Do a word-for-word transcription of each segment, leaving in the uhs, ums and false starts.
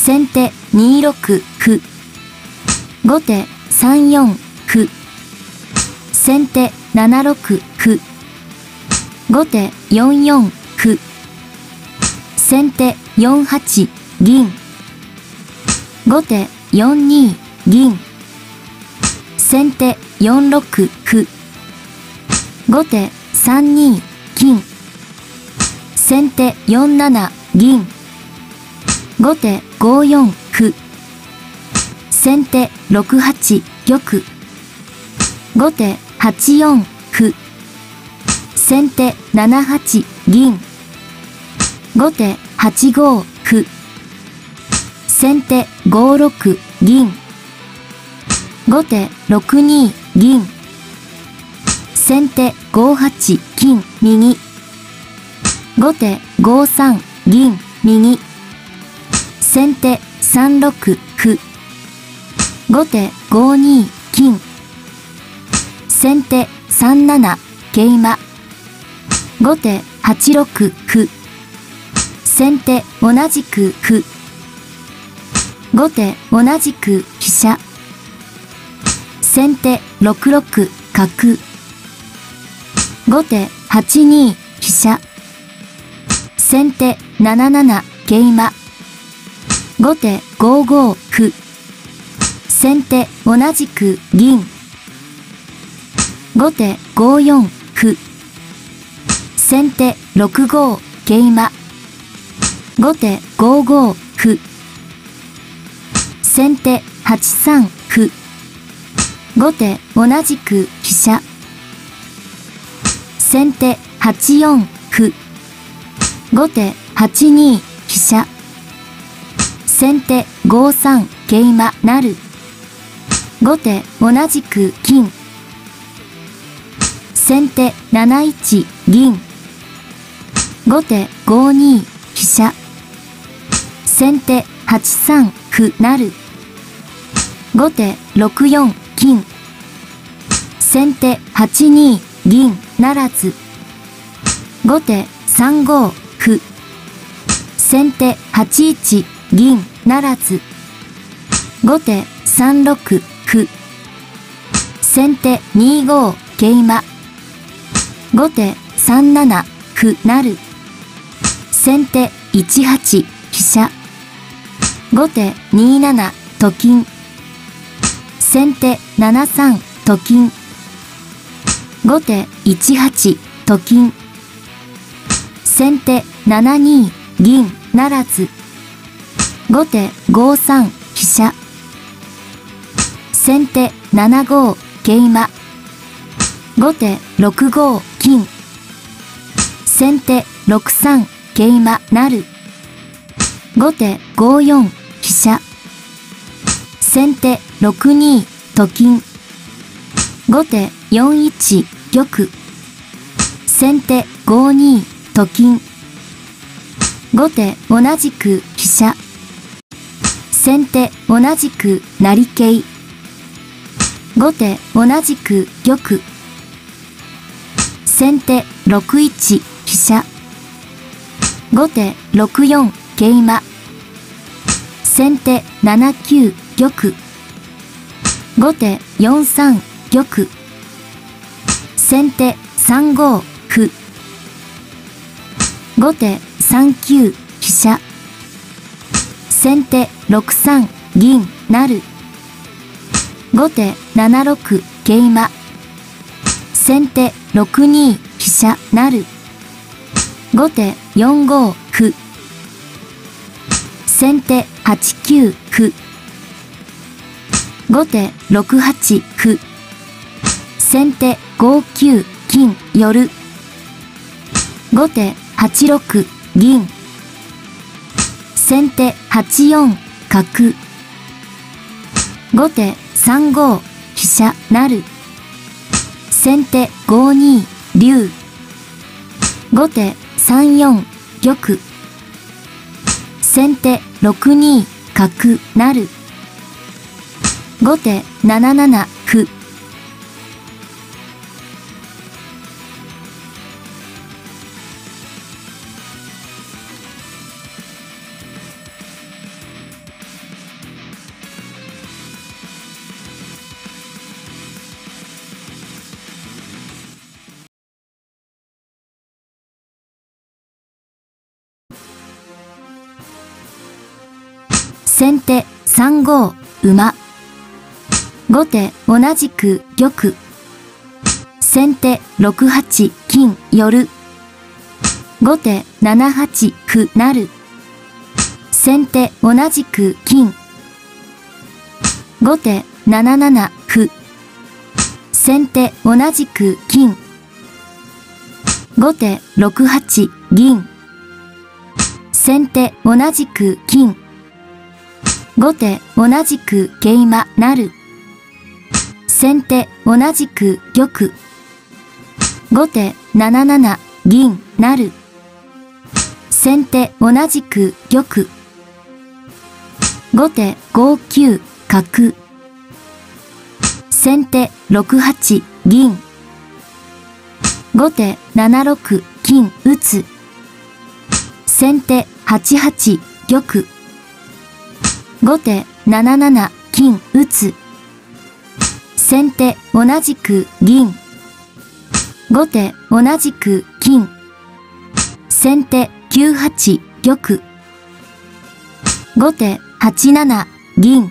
先手にろく歩。後手さんよん歩。先手ななろく歩。後手よんよん歩。先手よんはち銀。後手よんに銀。先手よんろく歩。後手さんに金。先手よんなな銀。後手ごよん歩。先手ろくはち玉。後手はちよん歩。先手ななはち銀。後手はちご歩。先手ごろく銀。後手ろくに銀。先手ごはち金右。後手ごさん銀右。先手さんろく歩。後手ごに金。先手さんなな桂馬。後手はちろく歩。先手同じく歩。後手同じく飛車。先手ろくろく角。後手はちに飛車。先手なななな桂馬。後手ごご歩。先手同じく銀。後手ごよん歩。先手ろくご桂馬。後手ごご歩。先手はちさん歩。後手同じく飛車。先手はちよん歩。後手はちに飛車。先手ごさん桂馬成。後手同じく金。先手なないち銀。後手ごに飛車。先手はちさん歩成。後手ろくよん金。先手はちに銀ならず。後手さんご歩。先手はちいち銀ならず。後手さんろく歩。先手にご桂馬。後手さんなな歩成。先手いちはち飛車。後手にななと金。先手ななさんと金。後手いちはちと金。先手ななに銀ならず。後手ごさん飛車。先手ななご桂馬。後手ろくご金。先手ろくさん桂馬成。後手ごよん飛車。先手ろくにと金。後手よんいち玉。先手ごにと金。後手同じく飛車。先手同じく成桂。後手同じく玉。先手ろくいち飛車。後手ろくよん桂馬。先手ななきゅう玉。後手よんさん玉。先手さんご歩。後手さんきゅう飛車。先手ろくさん銀成。後手ななろく桂馬。先手ろくに飛車成。後手よんご歩。先手はちきゅう歩。後手ろくはち歩。先手ごきゅう金寄る。後手はちろく銀。先手はちよん角。後手さんご飛車成。先手ごに竜。後手さんよん玉。先手ろくに角成。後手なななな歩。 先手さんご馬。後手同じく玉。先手ろくはち金寄。後手ななはち歩成。先手同じく金。後手なななな歩。先手同じく金。後手ろくはち銀。先手同じく金。後手同じく桂馬成。先手同じく玉。後手なななな銀成。先手同じく玉。後手ごきゅう角。先手ろくはち銀。後手ななろく金打つ。先手はちはち玉。後手なななな金打つ。先手同じく銀。後手同じく金。先手きゅうはち玉。後手はちなな銀。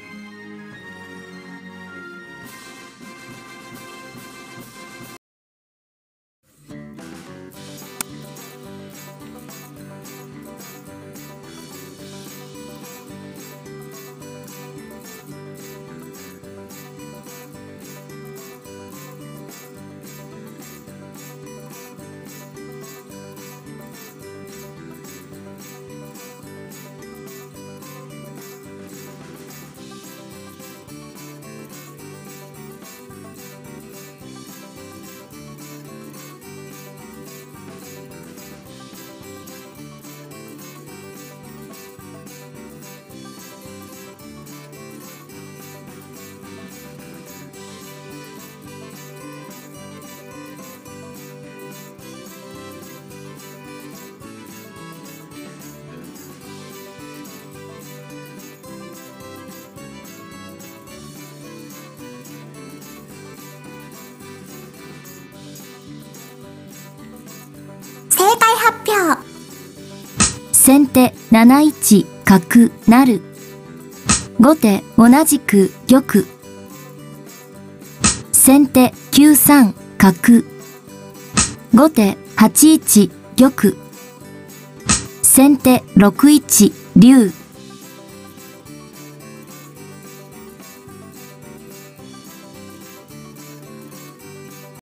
正解発表。 先手なないち角成。後手同じく玉。先手きゅうさん角。後手はちいち玉。先手ろくいち竜。